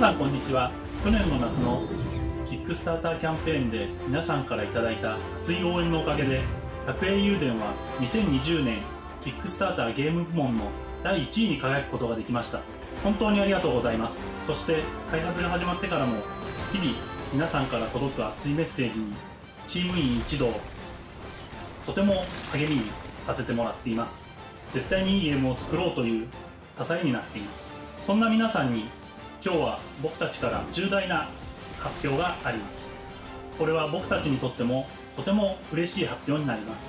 さんこんにちは。去年の夏のキックスターターキャンペーンで皆さんからいただいた熱い応援のおかげで100円油田は2020年キックスターターゲーム部門の第1位に輝くことができました。本当にありがとうございます。そして開発が始まってからも日々皆さんから届く熱いメッセージにチーム員一同とても励みにさせてもらっています。絶対にいいゲームを作ろうという支えになっています。そんな皆さんに今日は僕たちから重大な発表があります。これは僕たちにとってもとても嬉しい発表になります。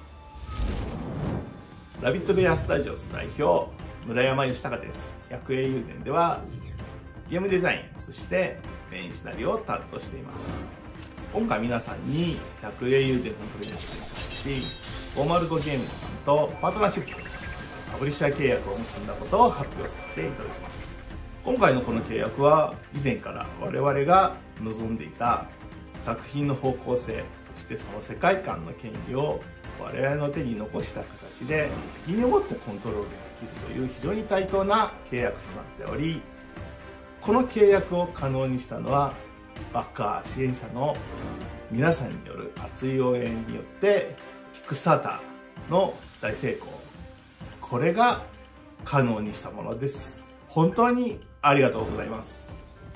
ラビットベアスタジオス代表村山義孝です。100円油田ではゲームデザイン、そしてメインシナリオを担当しています。今回皆さんに100円油田のプロジェクトにし、505ゲームズさんとパートナーシップ、パブリッシャー契約を結んだことを発表させていただきます。今回のこの契約は以前から我々が望んでいた作品の方向性、そしてその世界観の権利を我々の手に残した形で責任を持ってコントロールできるという非常に対等な契約となっており、この契約を可能にしたのはバッカー支援者の皆さんによる熱い応援によってキックスターターの大成功、これが可能にしたものです。本当にありがとうございます。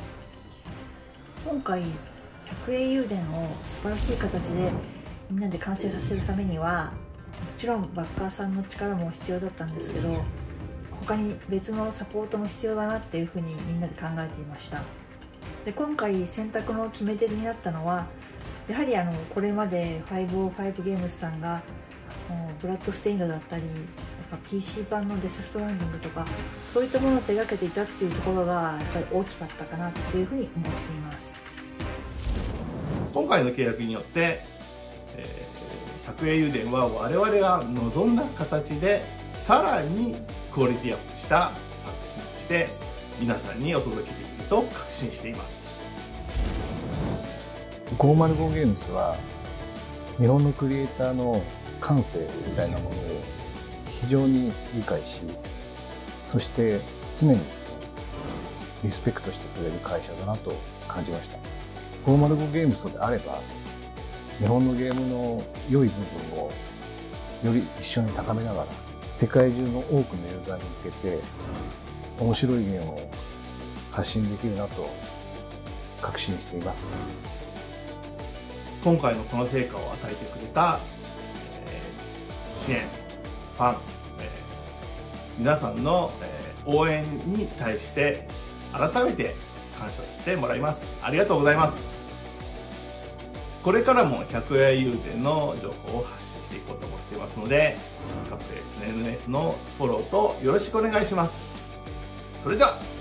今回100円油田を素晴らしい形でみんなで完成させるためにはもちろんバッカーさんの力も必要だったんですけど、他に別のサポートも必要だなっていうふうにみんなで考えていました。で今回選択の決め手になったのはやはりこれまで505ゲームズさんがブラッドステインドだったりPC 版のデスストランディングとかそういったものを手がけていたっていうところがやっぱり大きかったかなっていうふうに思っています。 今回の契約によって100円油田は我々が望んだ形でさらにクオリティアップした作品として皆さんにお届けできると確信しています。 505ゲームズは日本のクリエイターの感性みたいなものを非常に理解し、そして常にですねリスペクトしてくれる会社だなと感じました。505ゲームズであれば日本のゲームの良い部分をより一緒に高めながら世界中の多くのユーザーに向けて面白いゲームを発信できるなと確信しています。 今回のこの成果を与えてくれた、支援、ファン、皆さんの、応援に対して改めて感謝させてもらいます。ありがとうございます。これからも100円油田の情報を発信していこうと思っていますので、各 SNS のフォローとよろしくお願いします。それでは。